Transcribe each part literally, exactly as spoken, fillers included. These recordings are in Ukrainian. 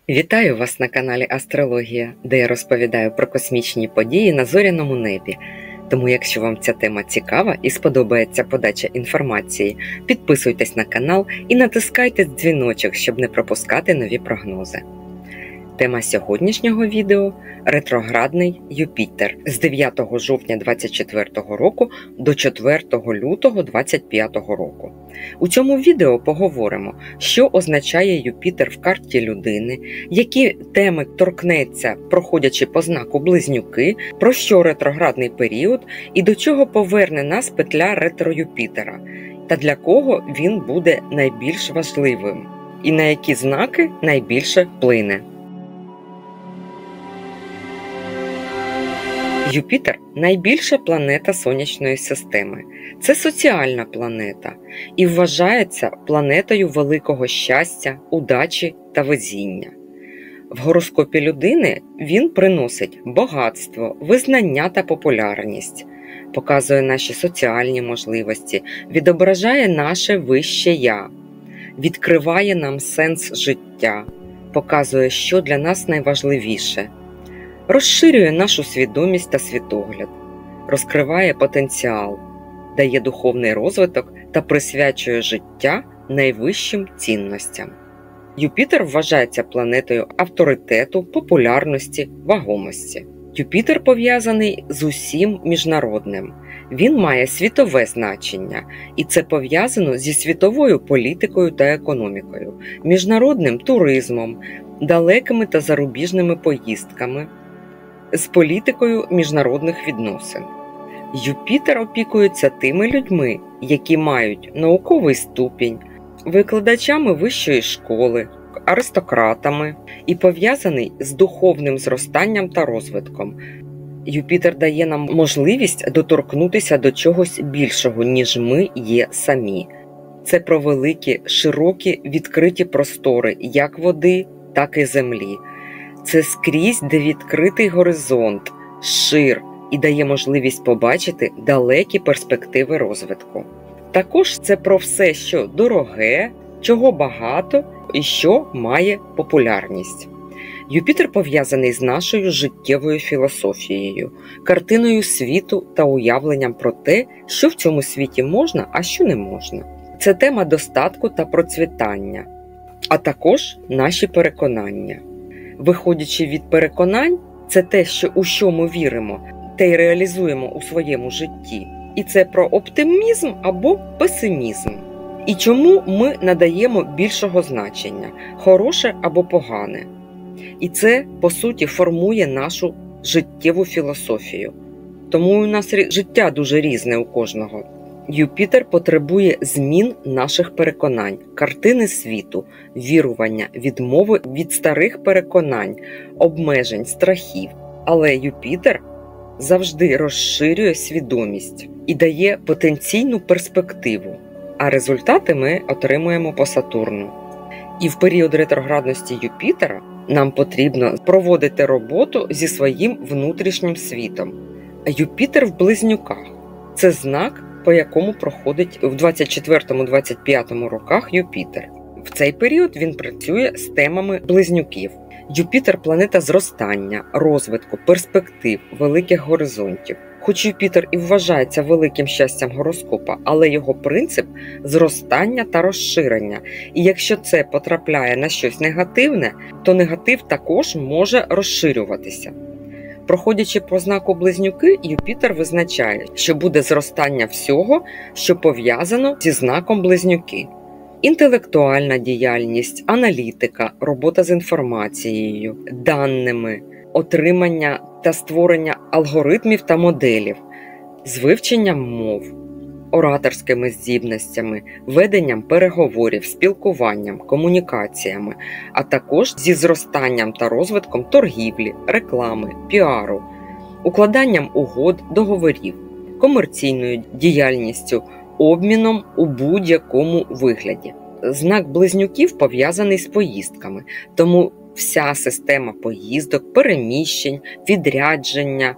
Вітаю вас на каналі Астрологія, де я розповідаю про космічні події на зоряному небі. Тому якщо вам ця тема цікава і сподобається подача інформації, підписуйтесь на канал і натискайте дзвіночок, щоб не пропускати нові прогнози. Тема сьогоднішнього відео – ретроградний Юпітер з дев'ятого жовтня двадцять четвертого року до четвертого лютого двадцять п'ятого року. У цьому відео поговоримо, що означає Юпітер в карті людини, які теми торкнеться, проходячи по знаку Близнюки, про що ретроградний період і до чого поверне нас петля ретро-Юпітера, та для кого він буде найбільш важливим, і на які знаки найбільше вплине. Юпітер – найбільша планета Сонячної системи. Це соціальна планета і вважається планетою великого щастя, удачі та везіння. В гороскопі людини він приносить багатство, визнання та популярність, показує наші соціальні можливості, відображає наше вище «я», відкриває нам сенс життя, показує, що для нас найважливіше, розширює нашу свідомість та світогляд, розкриває потенціал, дає духовний розвиток та присвячує життя найвищим цінностям. Юпітер вважається планетою авторитету, популярності, вагомості. Юпітер пов'язаний з усім міжнародним. Він має світове значення, і це пов'язано зі світовою політикою та економікою, міжнародним туризмом, далекими та зарубіжними поїздками, з політикою міжнародних відносин. Юпітер опікується тими людьми, які мають науковий ступінь, викладачами вищої школи, аристократами і пов'язаний з духовним зростанням та розвитком. Юпітер дає нам можливість доторкнутися до чогось більшого, ніж ми є самі. Це про великі, широкі, відкриті простори як води, так і землі. Це скрізь, де відкритий горизонт, шир і дає можливість побачити далекі перспективи розвитку. Також це про все, що дороге, чого багато і що має популярність. Юпітер пов'язаний з нашою життєвою філософією, картиною світу та уявленням про те, що в цьому світі можна, а що не можна. Це тема достатку та процвітання, а також наші переконання. Виходячи від переконань, це те, що, у що ми віримо, те й реалізуємо у своєму житті. І це про оптимізм або песимізм. І чому ми надаємо більшого значення – хороше або погане. І це, по суті, формує нашу життєву філософію. Тому у нас життя дуже різне у кожного. Юпітер потребує змін наших переконань, картини світу, вірування, відмови від старих переконань, обмежень, страхів. Але Юпітер завжди розширює свідомість і дає потенційну перспективу, а результати ми отримуємо по Сатурну. І в період ретроградності Юпітера нам потрібно проводити роботу зі своїм внутрішнім світом. Юпітер в Близнюках – це знак, по якому проходить в двадцять четвертому - двадцять п'ятому роках Юпітер. В цей період він працює з темами Близнюків. Юпітер – планета зростання, розвитку, перспектив, великих горизонтів. Хоч Юпітер і вважається великим щастям гороскопа, але його принцип – зростання та розширення. І якщо це потрапляє на щось негативне, то негатив також може розширюватися. Проходячи по знаку Близнюки, Юпітер визначає, що буде зростання всього, що пов'язано зі знаком Близнюки. Інтелектуальна діяльність, аналітика, робота з інформацією, даними, отримання та створення алгоритмів та моделів, з вивченням мов, ораторськими здібностями, веденням переговорів, спілкуванням, комунікаціями, а також зі зростанням та розвитком торгівлі, реклами, піару, укладанням угод, договорів, комерційною діяльністю, обміном у будь-якому вигляді. Знак Близнюків пов'язаний з поїздками, тому вся система поїздок, переміщень, відрядження,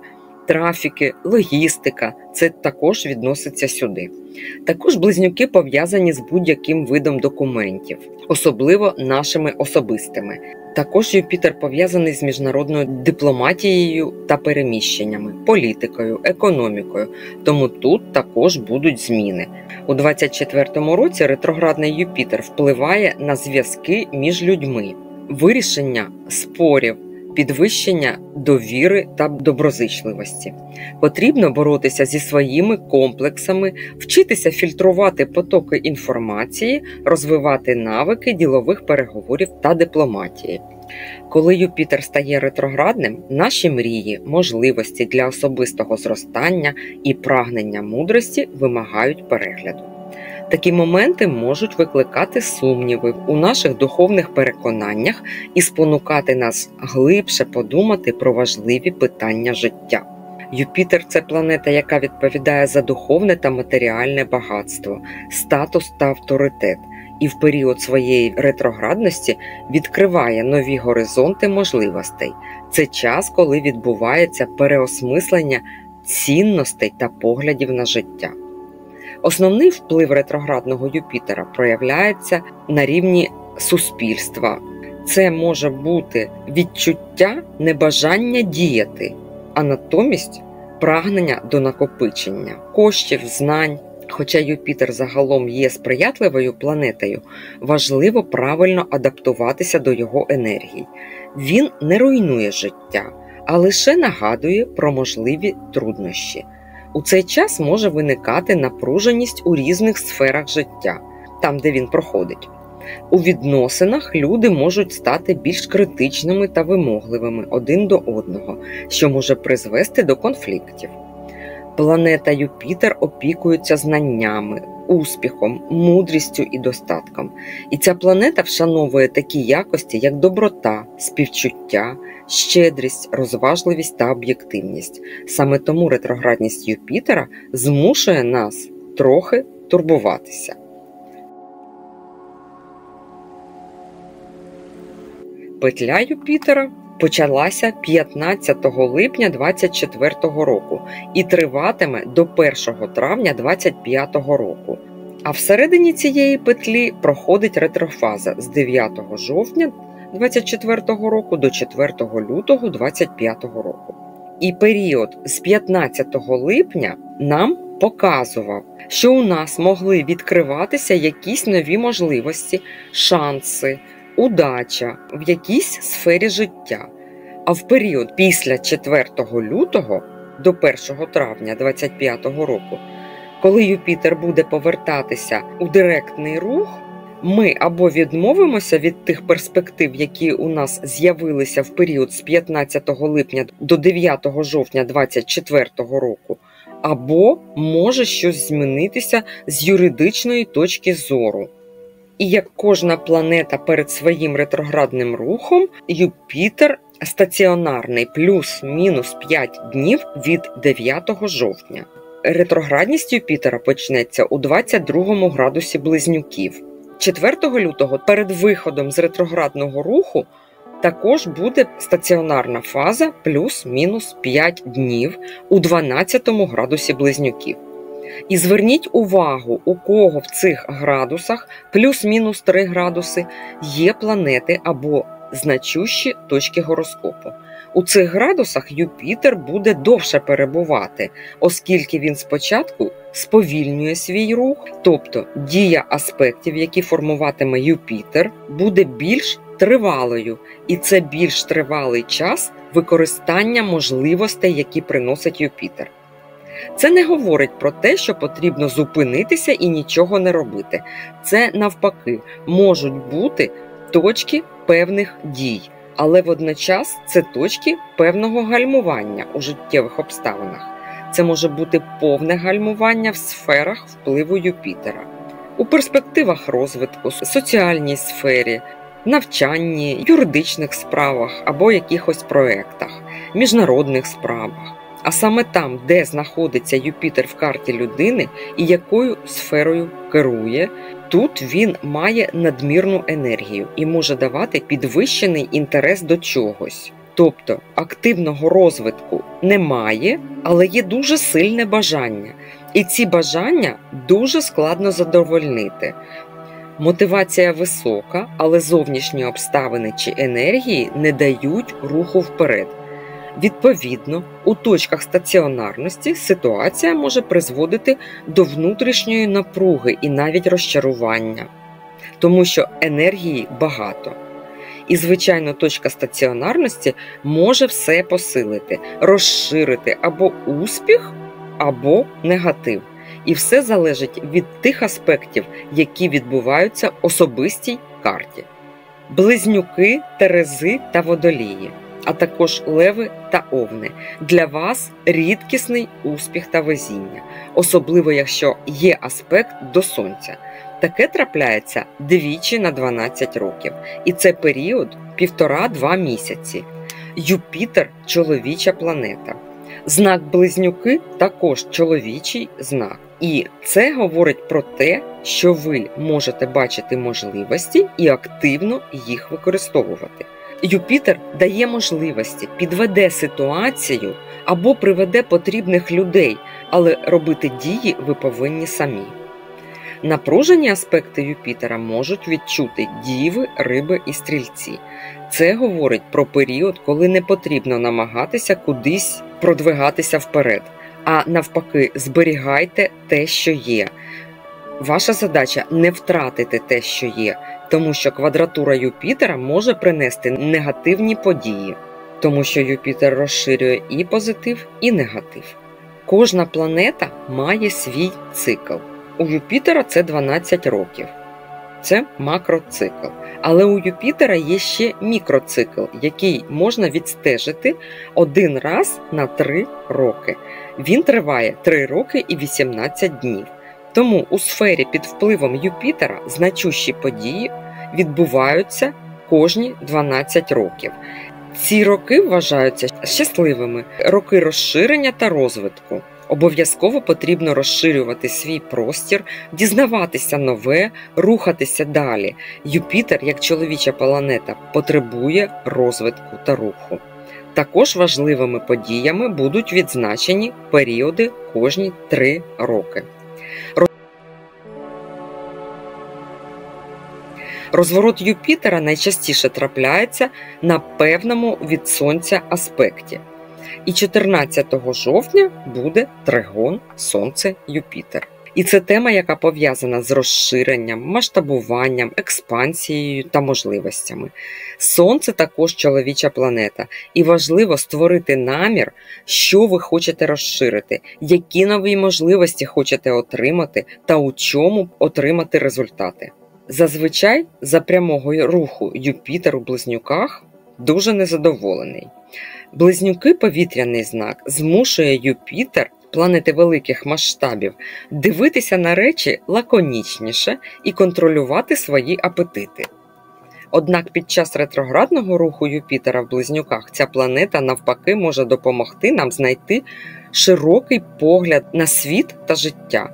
трафіки, логістика – це також відноситься сюди. Також близнюки пов'язані з будь-яким видом документів, особливо нашими особистими. Також Юпітер пов'язаний з міжнародною дипломатією та переміщеннями, політикою, економікою, тому тут також будуть зміни. У двадцять четвертому році ретроградний Юпітер впливає на зв'язки між людьми, вирішення спорів, підвищення довіри та доброзичливості. Потрібно боротися зі своїми комплексами, вчитися фільтрувати потоки інформації, розвивати навики ділових переговорів та дипломатії. Коли Юпітер стає ретроградним, наші мрії, можливості для особистого зростання і прагнення мудрості вимагають перегляду. Такі моменти можуть викликати сумніви у наших духовних переконаннях і спонукати нас глибше подумати про важливі питання життя. Юпітер – це планета, яка відповідає за духовне та матеріальне багатство, статус та авторитет, і в період своєї ретроградності відкриває нові горизонти можливостей. Це час, коли відбувається переосмислення цінностей та поглядів на життя. Основний вплив ретроградного Юпітера проявляється на рівні суспільства. Це може бути відчуття небажання діяти, а натомість прагнення до накопичення коштів, знань. Хоча Юпітер загалом є сприятливою планетою, важливо правильно адаптуватися до його енергії. Він не руйнує життя, а лише нагадує про можливі труднощі. У цей час може виникати напруженість у різних сферах життя, там, де він проходить. У відносинах люди можуть стати більш критичними та вимогливими один до одного, що може призвести до конфліктів. Планета Юпітер опікується знаннями, успіхом, мудрістю і достатком. І ця планета вшановує такі якості, як доброта, співчуття, щедрість, розважливість та об'єктивність. Саме тому ретроградність Юпітера змушує нас трохи турбуватися. Петля Юпітера почалася п'ятнадцятого липня двадцять четвертого року і триватиме до першого травня двадцять п'ятого року. А всередині цієї петлі проходить ретрофаза з дев'ятого жовтня двадцять четвертого року до четвертого лютого двадцять п'ятого року. І період з п'ятнадцятого липня нам показував, що у нас могли відкриватися якісь нові можливості, шанси, удача в якійсь сфері життя. А в період після четвертого лютого до першого травня двадцять п'ятого року, коли Юпітер буде повертатися у директний рух, ми або відмовимося від тих перспектив, які у нас з'явилися в період з п'ятнадцятого липня до дев'ятого жовтня двадцять четвертого року, або може щось змінитися з юридичної точки зору. І як кожна планета перед своїм ретроградним рухом, Юпітер стаціонарний плюс-мінус п'ять днів від дев'ятого жовтня. Ретроградність Юпітера почнеться у двадцять другому градусі Близнюків. четвертого лютого перед виходом з ретроградного руху також буде стаціонарна фаза плюс-мінус п'ять днів у дванадцятому градусі Близнюків. І зверніть увагу, у кого в цих градусах плюс-мінус три градуси є планети або значущі точки гороскопу. У цих градусах Юпітер буде довше перебувати, оскільки він спочатку сповільнює свій рух, тобто дія аспектів, які формуватиме Юпітер, буде більш тривалою, і це більш тривалий час використання можливостей, які приносить Юпітер. Це не говорить про те, що потрібно зупинитися і нічого не робити. Це, навпаки, можуть бути точки певних дій, але водночас це точки певного гальмування у життєвих обставинах. Це може бути повне гальмування в сферах впливу Юпітера. У перспективах розвитку, соціальній сфері, навчанні, юридичних справах або якихось проєктах, міжнародних справах. А саме там, де знаходиться Юпітер в карті людини і якою сферою керує, тут він має надмірну енергію і може давати підвищений інтерес до чогось. Тобто активного розвитку немає, але є дуже сильне бажання. І ці бажання дуже складно задовольнити. Мотивація висока, але зовнішні обставини чи енергії не дають руху вперед. Відповідно, у точках стаціонарності ситуація може призводити до внутрішньої напруги і навіть розчарування, тому що енергії багато. І, звичайно, точка стаціонарності може все посилити, розширити або успіх, або негатив. І все залежить від тих аспектів, які відбуваються в особистій карті. Близнюки, Терези та Водолії, а також Леви та Овни. Для вас рідкісний успіх та везіння, особливо якщо є аспект до Сонця. Таке трапляється двічі на дванадцять років, і це період півтора-два місяці. Юпітер – чоловіча планета. Знак Близнюки також чоловічий знак. І це говорить про те, що ви можете бачити можливості і активно їх використовувати. Юпітер дає можливості, підведе ситуацію або приведе потрібних людей, але робити дії ви повинні самі. Напружені аспекти Юпітера можуть відчути Діви, Риби і Стрільці. Це говорить про період, коли не потрібно намагатися кудись продвигатися вперед, а навпаки, зберігайте те, що є. Ваша задача – не втратити те, що є, тому що квадратура Юпітера може принести негативні події, тому що Юпітер розширює і позитив, і негатив. Кожна планета має свій цикл. У Юпітера це дванадцять років. Це макроцикл. Але у Юпітера є ще мікроцикл, який можна відстежити один раз на три роки. Він триває три роки і вісімнадцять днів. Тому у сфері під впливом Юпітера значущі події відбуваються кожні дванадцять років. Ці роки вважаються щасливими, роки розширення та розвитку. Обов'язково потрібно розширювати свій простір, дізнаватися нове, рухатися далі. Юпітер, як чоловіча планета, потребує розвитку та руху. Також важливими подіями будуть відзначені періоди кожні три роки. Розворот Юпітера найчастіше трапляється на певному від Сонця аспекті. І чотирнадцятого жовтня буде тригон Сонце-Юпітер. І це тема, яка пов'язана з розширенням, масштабуванням, експансією та можливостями. Сонце також чоловіча планета, і важливо створити намір, що ви хочете розширити, які нові можливості хочете отримати та у чому отримати результати. Зазвичай за прямого руху Юпітер у Близнюках дуже незадоволений. Близнюки – повітряний знак, змушує Юпітер, планети великих масштабів, дивитися на речі лаконічніше і контролювати свої апетити. Однак під час ретроградного руху Юпітера в Близнюках ця планета навпаки може допомогти нам знайти широкий погляд на світ та життя.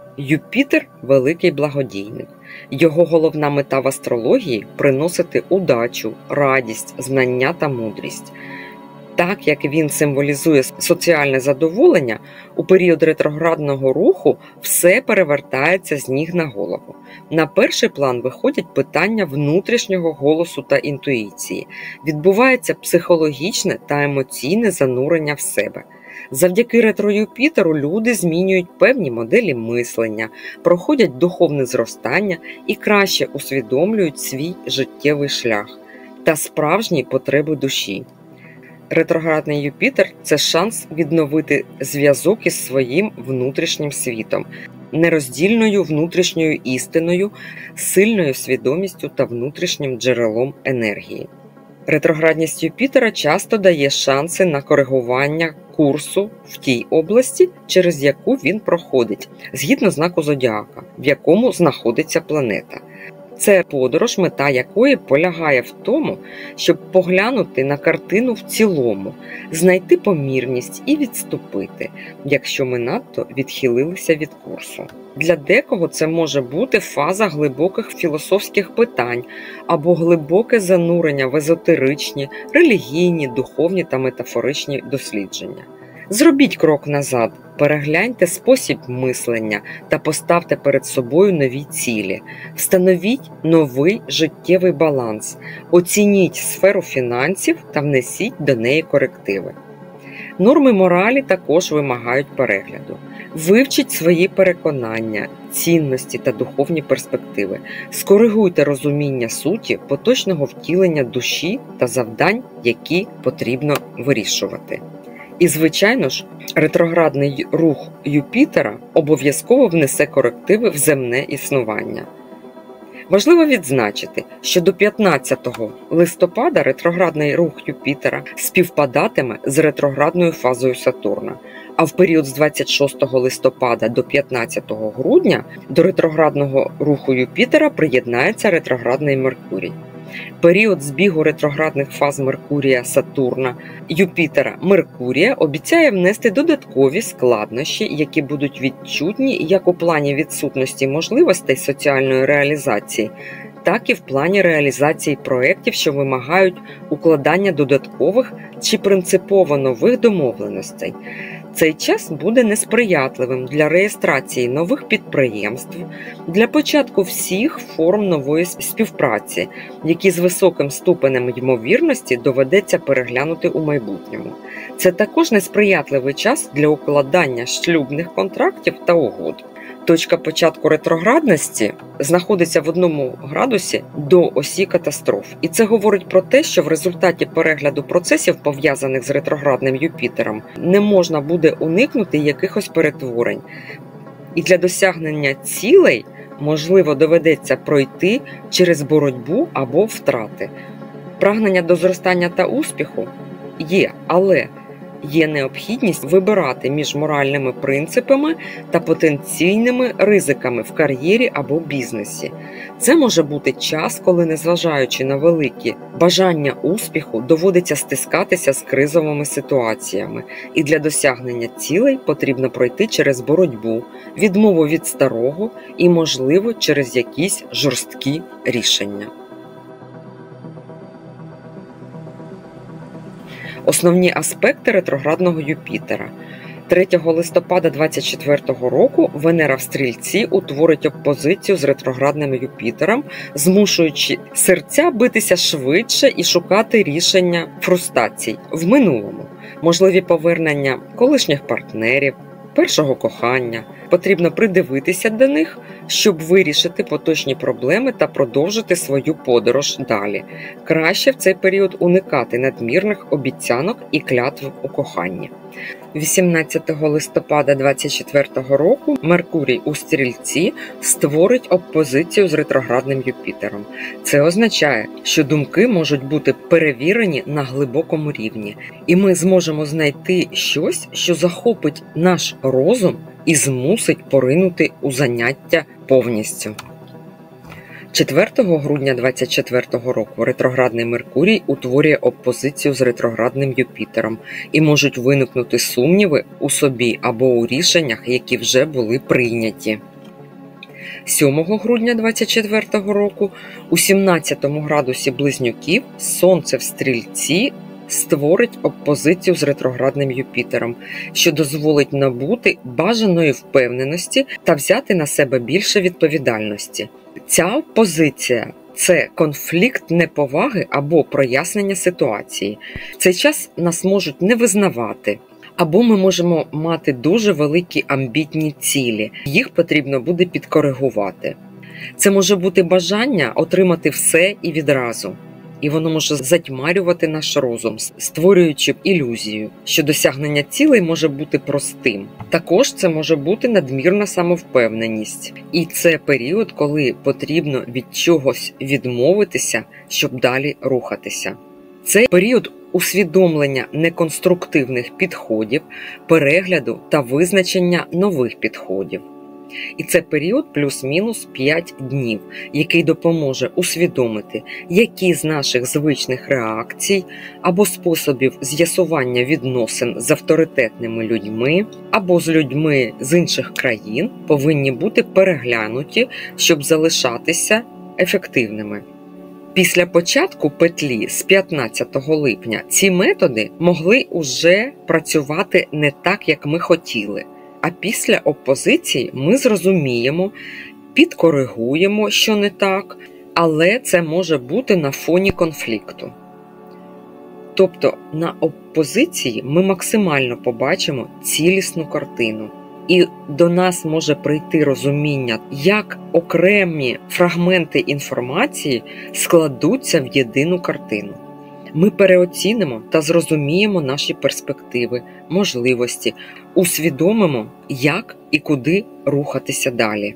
Юпітер – великий благодійник. Його головна мета в астрології – приносити удачу, радість, знання та мудрість. Так як він символізує соціальне задоволення, у період ретроградного руху все перевертається з ніг на голову. На перший план виходять питання внутрішнього голосу та інтуїції. Відбувається психологічне та емоційне занурення в себе. Завдяки ретро-Юпітеру люди змінюють певні моделі мислення, проходять духовне зростання і краще усвідомлюють свій життєвий шлях та справжні потреби душі. Ретроградний Юпітер – це шанс відновити зв'язок із своїм внутрішнім світом, нероздільною внутрішньою істиною, сильною свідомістю та внутрішнім джерелом енергії. Ретроградність Юпітера часто дає шанси на коригування курсу в тій області, через яку він проходить, згідно знаку зодіака, в якому знаходиться планета. Це подорож, мета якої полягає в тому, щоб поглянути на картину в цілому, знайти помірність і відступити, якщо ми надто відхилилися від курсу. Для декого це може бути фаза глибоких філософських питань або глибоке занурення в езотеричні, релігійні, духовні та метафоричні дослідження. Зробіть крок назад, перегляньте спосіб мислення та поставте перед собою нові цілі. Встановіть новий життєвий баланс, оцініть сферу фінансів та внесіть до неї корективи. Норми моралі також вимагають перегляду. Вивчіть свої переконання, цінності та духовні перспективи. Скоригуйте розуміння суті поточного втілення душі та завдань, які потрібно вирішувати. І, звичайно ж, ретроградний рух Юпітера обов'язково внесе корективи в земне існування. Важливо відзначити, що до п'ятнадцятого листопада ретроградний рух Юпітера співпадатиме з ретроградною фазою Сатурна, а в період з двадцять шостого листопада до п'ятнадцятого грудня до ретроградного руху Юпітера приєднається ретроградний Меркурій. Період збігу ретроградних фаз Меркурія, Сатурна, Юпітера, Меркурія обіцяє внести додаткові складнощі, які будуть відчутні як у плані відсутності можливостей соціальної реалізації, так і в плані реалізації проєктів, що вимагають укладання додаткових чи принципово нових домовленостей. Цей час буде несприятливим для реєстрації нових підприємств, для початку всіх форм нової співпраці, які з високим ступенем ймовірності доведеться переглянути у майбутньому. Це також несприятливий час для укладання шлюбних контрактів та угод. Точка початку ретроградності знаходиться в одному градусі до осі катастроф. І це говорить про те, що в результаті перегляду процесів, пов'язаних з ретроградним Юпітером, не можна буде уникнути якихось перетворень. І для досягнення цілей, можливо, доведеться пройти через боротьбу або втрати. Прагнення до зростання та успіху є, але є необхідність вибирати між моральними принципами та потенційними ризиками в кар'єрі або бізнесі. Це може бути час, коли, незважаючи на великі бажання успіху, доводиться стискатися з кризовими ситуаціями, і для досягнення цілей потрібно пройти через боротьбу, відмову від старого і, можливо, через якісь жорсткі рішення. Основні аспекти ретроградного Юпітера. третього листопада двадцять четвертого року Венера в Стрільці утворить опозицію з ретроградним Юпітером, змушуючи серця битися швидше і шукати рішення фрустрацій в минулому. Можливі повернення колишніх партнерів, першого кохання. Потрібно придивитися до них, щоб вирішити поточні проблеми та продовжити свою подорож далі. Краще в цей період уникати надмірних обіцянок і клятв у коханні. вісімнадцятого листопада двадцять четвертого року Меркурій у Стрільці створить опозицію з ретроградним Юпітером. Це означає, що думки можуть бути перевірені на глибокому рівні, і ми зможемо знайти щось, що захопить наш розум і змусить поринути у заняття повністю. четвертого грудня двадцять четвертого року ретроградний Меркурій утворює опозицію з ретроградним Юпітером, і можуть виникнути сумніви у собі або у рішеннях, які вже були прийняті. сьомого грудня двадцять четвертого року у сімнадцятому градусі Близнюків Сонце в Стрільці створить опозицію з ретроградним Юпітером, що дозволить набути бажаної впевненості та взяти на себе більше відповідальності. Ця опозиція – це конфлікт неповаги або прояснення ситуації. В цей час нас можуть не визнавати, або ми можемо мати дуже великі амбітні цілі. Їх потрібно буде підкоригувати. Це може бути бажання отримати все і відразу. І воно може затьмарювати наш розум, створюючи ілюзію, що досягнення цілей може бути простим. Також це може бути надмірна самовпевненість. І це період, коли потрібно від чогось відмовитися, щоб далі рухатися. Це період усвідомлення неконструктивних підходів, перегляду та визначення нових підходів. І це період плюс-мінус п'ять днів, який допоможе усвідомити, які з наших звичних реакцій або способів з'ясування відносин з авторитетними людьми або з людьми з інших країн повинні бути переглянуті, щоб залишатися ефективними. Після початку петлі з п'ятнадцятого липня ці методи могли уже працювати не так, як ми хотіли. А після опозиції ми зрозуміємо, підкоригуємо, що не так, але це може бути на фоні конфлікту. Тобто на опозиції ми максимально побачимо цілісну картину. І до нас може прийти розуміння, як окремі фрагменти інформації складуться в єдину картину. Ми переоцінимо та зрозуміємо наші перспективи, можливості, усвідомимо, як і куди рухатися далі.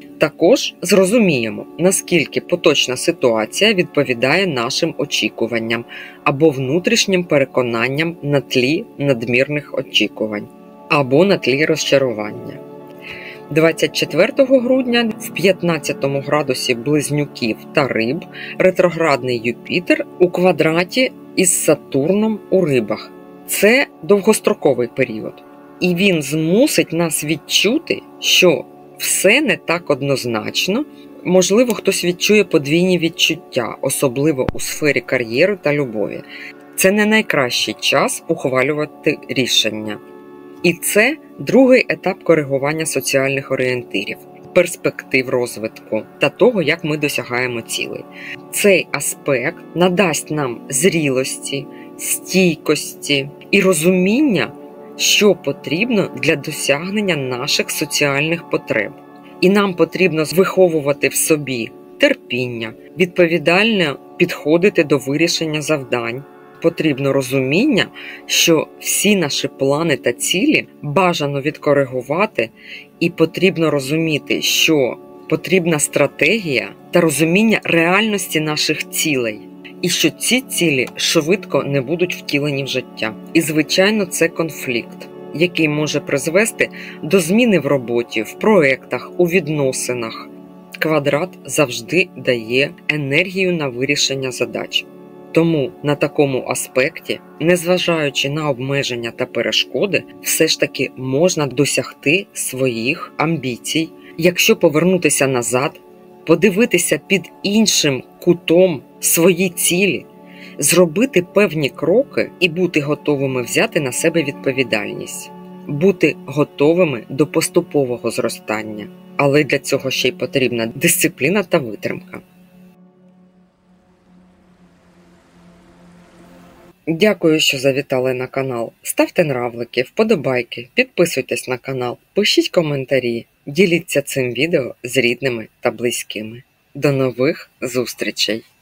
Також зрозуміємо, наскільки поточна ситуація відповідає нашим очікуванням або внутрішнім переконанням на тлі надмірних очікувань, або на тлі розчарування. двадцять четвертого грудня в п'ятнадцятому градусі Близнюків та Риб ретроградний Юпітер у квадраті із Сатурном у Рибах. Це довгостроковий період. І він змусить нас відчути, що все не так однозначно. Можливо, хтось відчує подвійні відчуття, особливо у сфері кар'єри та любові. Це не найкращий час ухвалювати рішення. І це другий етап коригування соціальних орієнтирів, перспектив розвитку та того, як ми досягаємо цілей. Цей аспект надасть нам зрілості, стійкості і розуміння, що потрібно для досягнення наших соціальних потреб. І нам потрібно виховувати в собі терпіння, відповідально підходити до вирішення завдань. Потрібно розуміння, що всі наші плани та цілі бажано відкоригувати, і потрібно розуміти, що потрібна стратегія та розуміння реальності наших цілей, і що ці цілі швидко не будуть втілені в життя. І, звичайно, це конфлікт, який може призвести до зміни в роботі, в проєктах, у відносинах. Квадрат завжди дає енергію на вирішення задач. Тому на такому аспекті, незважаючи на обмеження та перешкоди, все ж таки можна досягти своїх амбіцій. Якщо повернутися назад, подивитися під іншим кутом свої цілі, зробити певні кроки і бути готовими взяти на себе відповідальність, бути готовими до поступового зростання. Але для цього ще й потрібна дисципліна та витримка. Дякую, що завітали на канал. Ставте нравлики, вподобайки, підписуйтесь на канал, пишіть коментарі, діліться цим відео з рідними та близькими. До нових зустрічей!